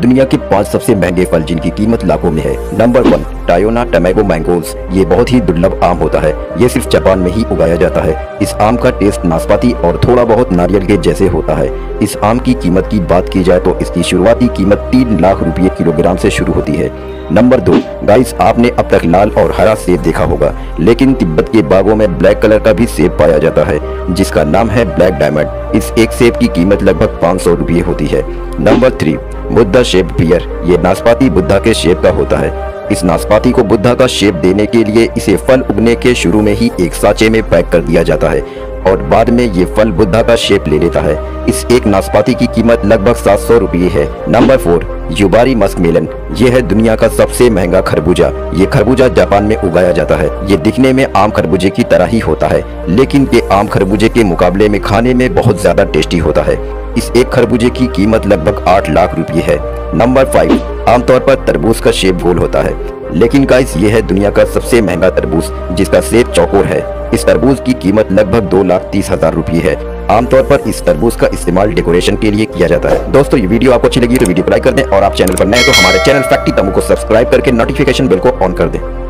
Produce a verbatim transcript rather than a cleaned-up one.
दुनिया के पांच सबसे महंगे फल जिनकी कीमत लाखों में है। Number one, Taiyo no Tamago mangoes. ये बहुत ही दुर्लभ आम होता है। ये सिर्फ जापान में ही उगाया जाता है। इस आम का टेस्ट नाशपाती और थोड़ा बहुत नारियल के जैसे होता है। इस आम की कीमत की बात की जाए तो इसकी शुरुआती कीमत तीन लाख रुपये किलोग्राम से शुरू होती है। नंबर दो, गाइस आपने अब तक लाल और हरा सेब देखा होगा, लेकिन तिब्बत के बागों में ब्लैक कलर का भी सेब पाया जाता है जिसका नाम है ब्लैक डायमंड। इस एक सेब की कीमत लगभग पाँच सौ रुपये होती है। Number three, Buddha shape pear. ये नाशपाती बुद्धा के शेप का होता है। इस नाशपाती को बुद्धा का शेप देने के लिए इसे फल उगने के शुरू में ही एक साँचे में पैक कर दिया जाता है और बाद में ये फल बुद्धा का शेप ले लेता है। इस एक नाशपाती की कीमत लगभग सात सौ रुपये है। Number four, Yubari muskmelon. ये है दुनिया का सबसे महंगा खरबूजा। ये खरबूजा जापान में उगाया जाता है। ये दिखने में आम खरबूजे की तरह ही होता है, लेकिन ये आम खरबूजे के मुकाबले में खाने में बहुत ज्यादा टेस्टी होता है। इस एक खरबूजे की कीमत लगभग आठ लाख रुपये है। नंबर फाइव, आमतौर पर तरबूज का शेप गोल होता है, लेकिन गाइस ये है दुनिया का सबसे महंगा तरबूज जिसका शेप चौकोर है। इस तरबूज की कीमत लगभग दो लाख तीस हजार रुपये है। आमतौर पर इस तरबूज का इस्तेमाल डेकोरेशन के लिए किया जाता है। दोस्तों ये वीडियो आपको अच्छी लगी तो वीडियो को लाइक कर दें और आप चैनल पर नए हैं तो हमारे चैनल फैक्टी तमु को सब्सक्राइब करके नोटिफिकेशन बेल को ऑन कर दें।